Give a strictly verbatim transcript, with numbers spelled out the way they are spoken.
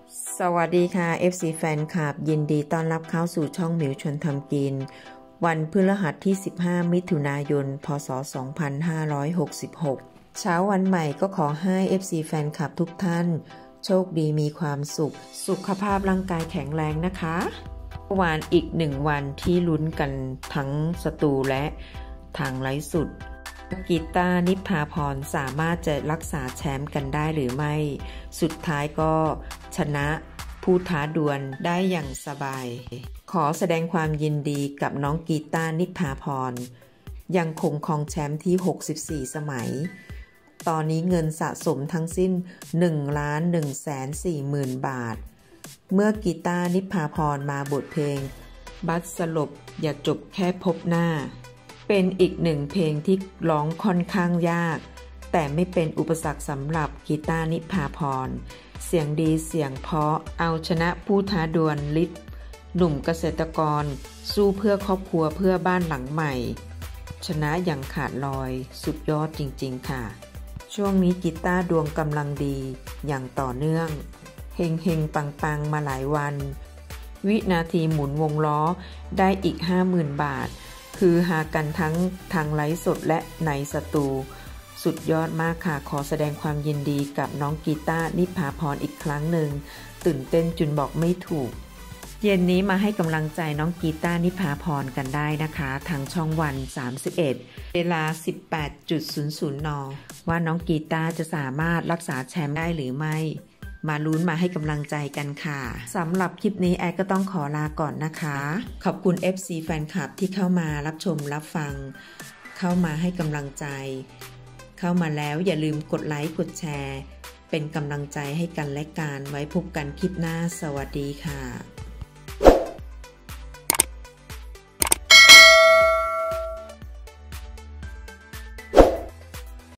สวัสดีค่ะ เอฟ ซี แฟนคลับยินดีต้อนรับเข้าสู่ช่องหมิวชวนทำกินวันพฤหัสที่สิบห้ามิถุนายนพศสองพันห้าร้อยหกสิบหกเช้าวันใหม่ก็ขอให้ เอฟ ซี แฟนคลับทุกท่านโชคดีมีความสุขสุขภาพร่างกายแข็งแรงนะคะเมื่อวานอีกหนึ่งวันที่ลุ้นกันทั้งสตูและทางไลฟ์สดกีตาร์นิพาพรสามารถจะรักษาแชมป์กันได้หรือไม่สุดท้ายก็ชนะผู้ท้าดวลได้อย่างสบายขอแสดงความยินดีกับน้องกีตาร์นิพาพรยังคงครองแชมป์ที่หกสิบสี่สมัยตอนนี้เงินสะสมทั้งสิ้น หนึ่งล้านหนึ่งแสนสี่หมื่น บาทเมื่อกีตาร์นิพาพรมาบทเพลงบัสสลบอย่าจบแค่พบหน้าเป็นอีกหนึ่งเพลงที่ร้องค่อนข้างยากแต่ไม่เป็นอุปสรรคสำหรับกีตาร์นิพาพรเสียงดีเสียงเพราะเอาชนะผู้ท้าดวลฤทธิ์หนุ่มเกษตรกรสู้เพื่อครอบครัวเพื่อบ้านหลังใหม่ชนะอย่างขาดลอยสุดยอดจริงๆค่ะช่วงนี้กีตาร์ดวงกำลังดีอย่างต่อเนื่องเฮงเฮงปังปังมาหลายวันวินาทีหมุนวงล้อได้อีก ห้าหมื่น บาทคือหากันทั้งทางไลฟ์สดและในสตูสุดยอดมากค่ะขอแสดงความยินดีกับน้องกีตาร์นิพาพรอีกครั้งหนึ่งตื่นเต้นจนบอกไม่ถูกเย็นนี้มาให้กำลังใจน้องกีตาร์นิพาพรกันได้นะคะทางช่องวันสามสิบเอ็ดเวลา สิบแปดศูนย์ศูนย์ นว่าน้องกีตาร์จะสามารถรักษาแชมป์ได้หรือไม่มาลุ้นมาให้กำลังใจกันค่ะสำหรับคลิปนี้แอดก็ต้องขอลาก่อนนะคะขอบคุณ เอฟ ซี แฟนคลับที่เข้ามารับชมรับฟังเข้ามาให้กำลังใจเข้ามาแล้วอย่าลืมกดไลค์กดแชร์เป็นกำลังใจให้กันและกันไว้พบกันคลิปหน้าสวัสดีค่ะ